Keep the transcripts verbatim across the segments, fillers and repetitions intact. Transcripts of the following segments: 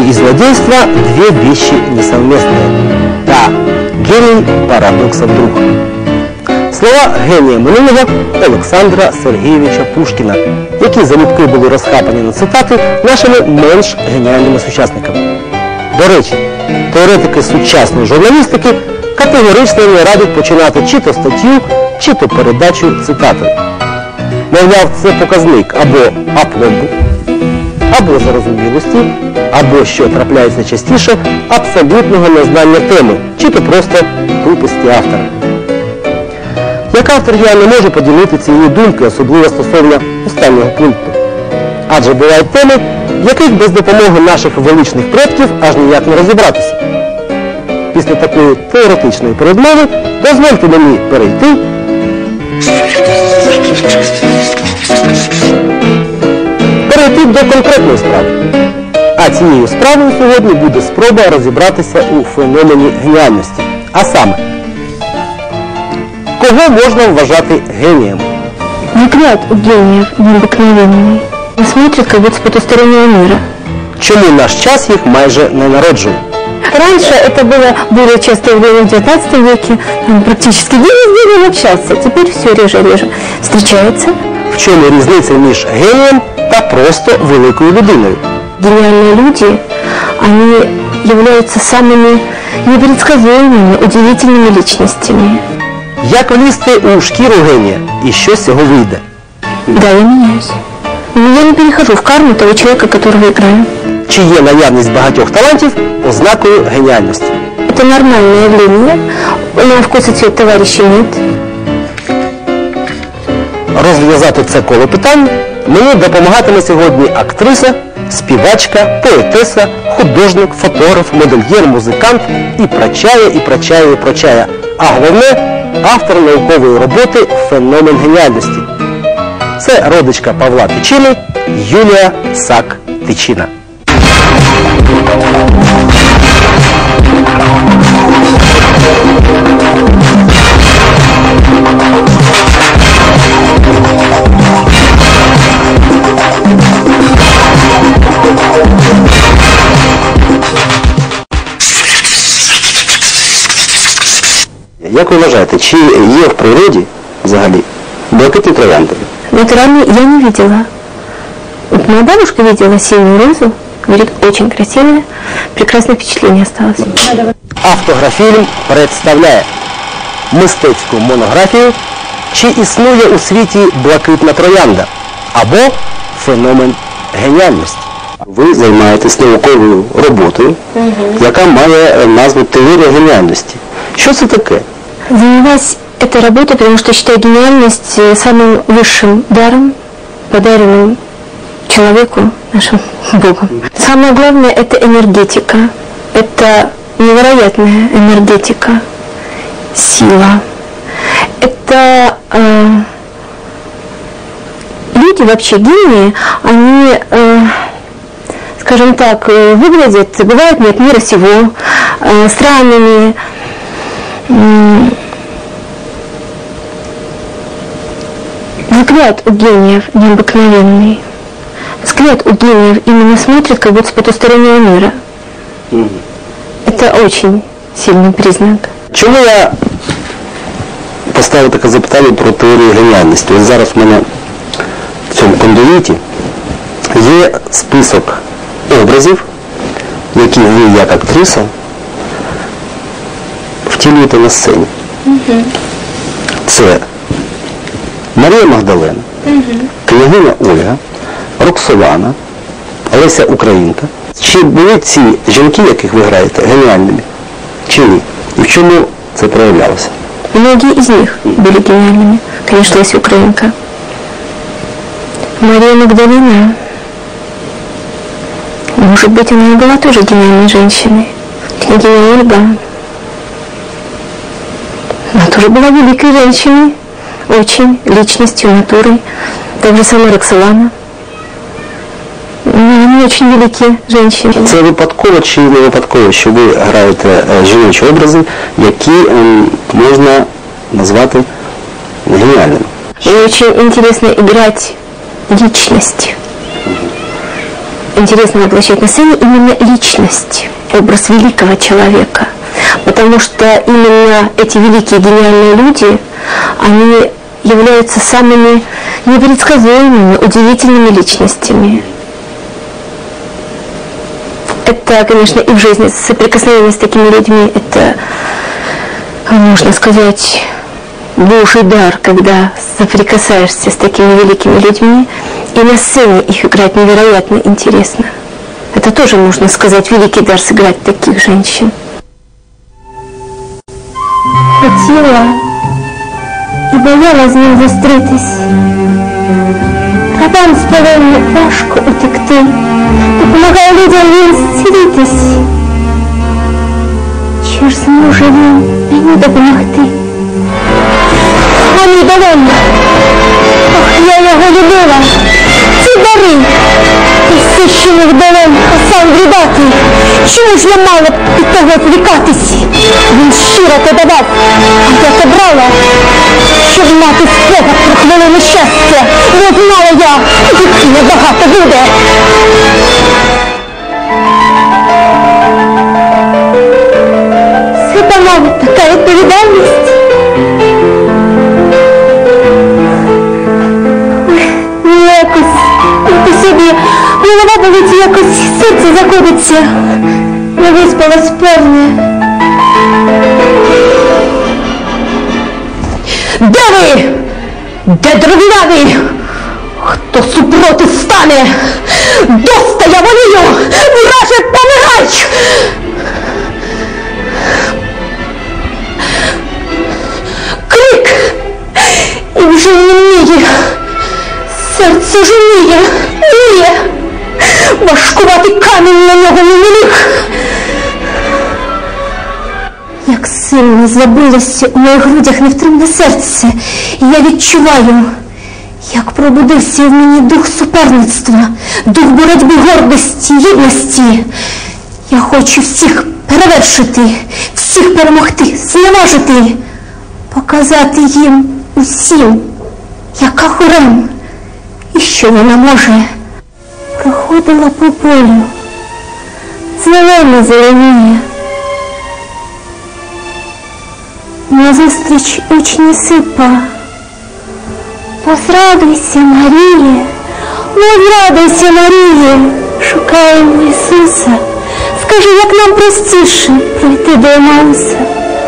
и злодейство – две вещи несовместные. Да, гений парадоксов друг. Слова генія минулого Олександра Сергійовича Пушкіна, які залюбки були розхапані на цитати нашими менш геніальними сучасниками. До речі, теоретики сучасної журналістики категорично не радять починати чи то статтю, чи то передачу цитатою. Мовляв, це показник або апломбу, або зарозумілості, або, що трапляється частіше, абсолютного незнання теми, чи то просто тупості автора. Як автор я не можу поділити цієї думки, особливо стосовно останнього пункту. Адже бувають теми, в яких без допомоги наших величних предків аж ніяк не розібратися. Після такої теоретичної передмови дозвольте мені перейти перейти до конкретної справи. А цією справою сьогодні буде спроба розібратися у феномені геніальності. А саме, кого можна вважати генієм? Взгляд у гениев необыкновенный. Он смотрит как будто с потустороннего мира. Чому наш час їх майже не народжує? Раньше это было более частое время в девятнадцатом веке. Он практически день с днем общался. Теперь все реже и реже встречается. В чому різниця між генієм та просто великою людиною? Гениальные люди, они являются самыми непредсказуемыми, удивительными личностями. Як влізти у шкіру генія і що з цього вийде? Да, я меняюсь. Но я не перехожу в карму того человека, которого играю. Чи є наявність багатьох талантів ознакою геніальності? Это нормальное явление. На вкус и цвет товарищей нет. Розв'язати це коло питань мені допомагатиме сьогодні актриса, співачка, поетеса, художник, фотограф, модельєр, музикант і прочає, і прочає, і прочає. А головне – автор наукової роботи «Феномен геніальності». Це родичка Павла Тичини Юлія Сак-Тичина. Як ви вважаєте, чи є в природі взагалі блакитні троянди? Натурально я не видела. Вот моя бабушка видела синюю розу, говорит, очень красивая, прекрасное впечатление осталось. Автографільм представляє мистецьку монографію «Чи існує у світі блакитна троянда?» або «Феномен геніальності». Ви займаєтесь науковою роботою, угу. яка має назву «Теорія геніальності». Що це таке? Занимаюсь этой работой, потому что считаю гениальность самым высшим даром, подаренным человеку, нашим Богом. Самое главное – это энергетика. Это невероятная энергетика, сила. Это э, люди, вообще гении, они, э, скажем так, выглядят, бывают не от мира сего, э, странными. Взгляд у гениев необыкновенный. Взгляд у гениев именно смотрит как будто с потустороннего мира. Mm. Это очень сильный признак. Чому я поставив таке запитання про теорію геніальності? Ось зараз в мене в цьому конвоїті є список образів, які ви як актриса втілюєте на сцені. Mm-hmm. Це Марія Магдалена, угу. княгиня Ольга, Роксолана, Леся Українка. Чи були ці жінки, яких ви граєте, геніальними? Чи ні? І в чому це проявлялося? Многие из них были гениальными. Конечно, Леся Украинка. Мария Магдалина, может быть, она и была тоже гениальной женщиной. Княгиня Ольга, она тоже была великой женщиной. Очень, личностью, натурой. Так же сама Роксолана. Они очень великие женщини. Це випадково чи не випадково, що ви граєте жіночі образи, які ем, можна назвати геніальними? Мне очень интересно играть личность. интересно воплощать на сцене именно личность, образ великого человека. Потому что именно эти великие гениальные люди, они являются самыми непредсказуемыми, удивительными личностями. Это, конечно, и в жизни соприкосновение с такими людьми, это, можно сказать, Божий дар, когда соприкасаешься с такими великими людьми, и на сцене их играть невероятно интересно. Это тоже, можно сказать, великий дар сыграть таких женщин. Хотіла і боялась з ним зустрітись. Рабам з полону важко утекти, допомагає людям він зцілитись. Чи ж зможе він мені допомогти? А мій долоні, ох, я його любила. Ці дари, із священих долонь, сам віддати. Чому ж я мала від того відвікатись? Він щиро те давав, а я те брала, щоб мати спогад про хвилину щастя. Не знала я, їх небагато буде. Це, мабуть, така відповідальність. Якось, по собі, голова болить, якось серце заходиться. Не виспалась повне. Де ви? Де дров'яний? Хто супроти стане? Доста я волію! Враже, помирай! Крик! І вже неміє. Серце жуніє, ніє. Важкуватий камінь на нього не міг. Як сильно забилося у моїх грудях невтримне серце, і я відчуваю, як пробудився в мені дух суперництва, дух боротьби, гордості, гідності. Я хочу всіх перевершити, всіх перемогти, зневажити, показати їм усім, яка Хурем, і що вона може. Проходила по полю, зелене зеленіє. Назустріч учні сипа. Возрадуйся, Маріє, возрадуйся, Маріє, шукаємо Ісуса. Скажи, як нам простіше пройти до Емауса.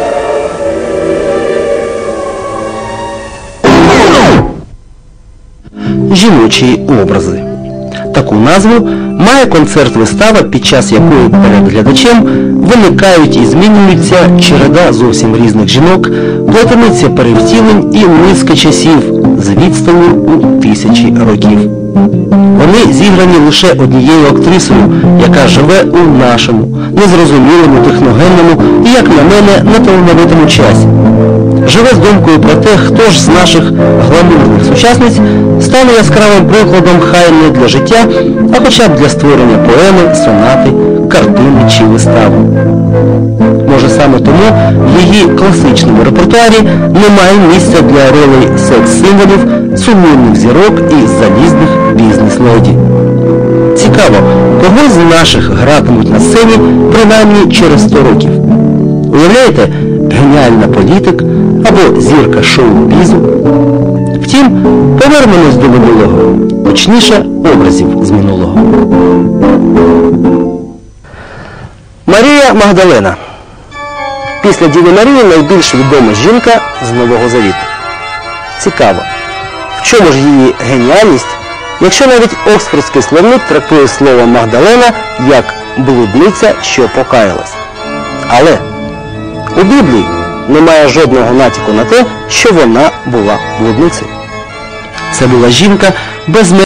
Жіночі образи. Таку назву має концерт-вистава, під час якої перед глядачем виникають і змінюються череда зовсім різних жінок, плетениця перевтілень і низка часів з відстані у тисячі років. Вони зіграні лише однією актрисою, яка живе у нашому, незрозумілому, техногенному і, як на мене, неталановитому часі. Живе з думкою про те, хто ж з наших гламурних сучасниць стане яскравим прикладом хай не для життя, а хоча б для створення поеми, сонати, картини чи вистави. Може саме тому в її класичному репертуарі немає місця для ролей секс-символів, сумнівних зірок і залізних бізнес-леді. Цікаво, кого з наших гратимуть на сцені принаймні через сто років. Уявляєте, геніальна політик або зірка шоу-бізу? Втім, повернемось до минулого, точніше, образів з минулого. Марія Магдалена. Після Діви Марії найбільш відома жінка з Нового Завіту. Цікаво, в чому ж її геніальність, якщо навіть Оксфордський словник трактує слово Магдалена як блудниця, що покаялась. Але у Біблії немає жодного натяку на те, що вона була блудницею. Це була жінка без